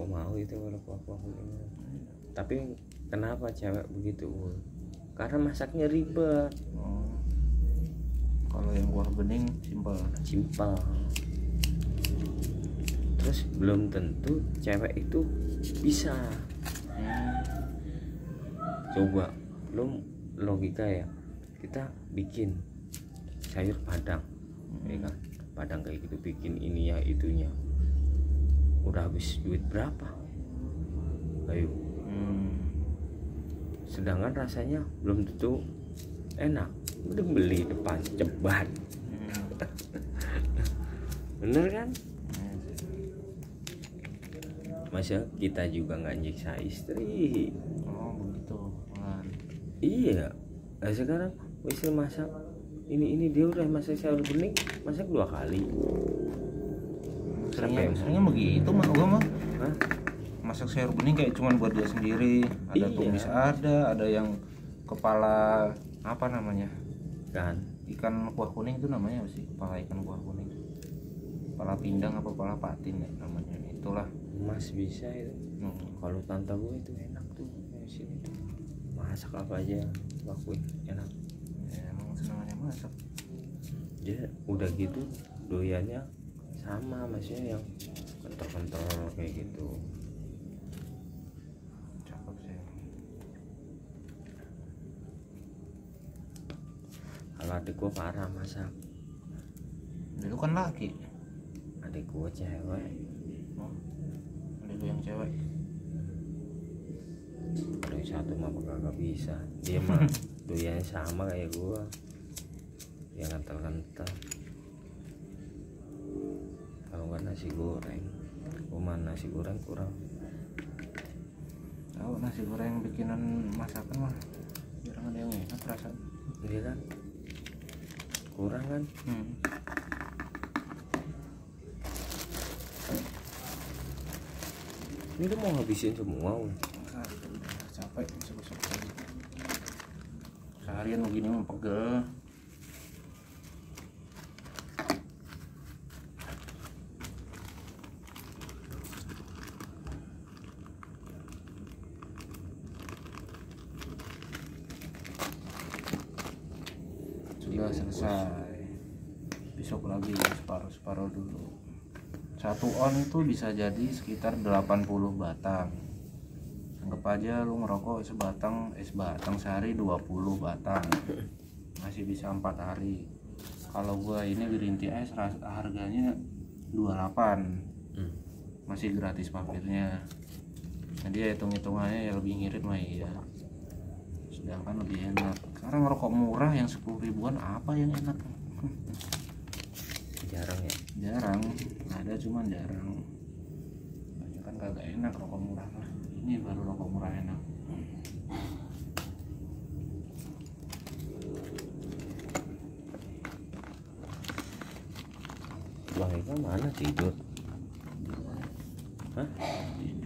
kok mau itu kalau kuah-kuah kuning. Tapi kenapa cewek begitu? Karena masaknya ribet. Kalau yang kuah bening Simpel. Terus belum tentu cewek itu bisa. Coba belum logika ya, kita bikin sayur padang, ya kan? Padang kayak gitu, bikin ini ya itunya, udah habis duit berapa? Ayo. Sedangkan rasanya belum tentu enak, udah beli depan cebat. Bener kan? Masa kita juga nggak nyiksa istri? Begitu kan. Iya. Nah, sekarang misal masak ini dia udah masak sayur bening, masak 2 kali. Seringnya begitu mah gua mah. Masak sayur bening kayak cuman buat dia sendiri. Ada tumis, ada yang kepala apa namanya? Ikan kuah kuning itu namanya apa sih? Kepala ikan kuah kuning. Kepala pindang apa kepala patin ya namanya. Itulah. Mas bisa itu. Kalau tante gue itu enak tuh kayak sini tuh. Masak apa aja lakuin enak. Ya, emang senangnya masak. Dia udah gitu doyannya sama, maksudnya yang kental-kental kayak gitu. Cakep sih. Kalau adik gue parah masak. Dulu kan laki. Adik gue cewek. Adik lu yang cewek. Ada satu mah kagak bisa. Dia mah doyannya sama kayak gue. Yang kental-kental. Kalau nggak nasi goreng, nasi goreng kurang. Tahu nasi goreng bikinan masakan mah jarang ada yang enak perasaan. Iya kan? Kurang kan? Ini tuh mau habisin semua. Udah capek besok lagi. Seharian begini mah pegel. Sudah selesai. Besok lagi separuh dulu. 1 on itu bisa jadi sekitar 80 batang. Anggap aja lu ngerokok sebatang sehari 20 batang. Masih bisa 4 hari. Kalau gua ini green tea es harganya 28. Masih gratis parkirnya. Jadi ya hitung-hitungannya ya lebih ngirit mah iya. Sedangkan lebih enak. Sekarang ngerokok murah yang 10 ribuan apa yang enak? Jarang ya? Jarang, ada cuman jarang. Banyak kan kagak enak rokok murah lah. Ini baru rokok murah enak. Bang Eka mana tidur? Hah? Tidur.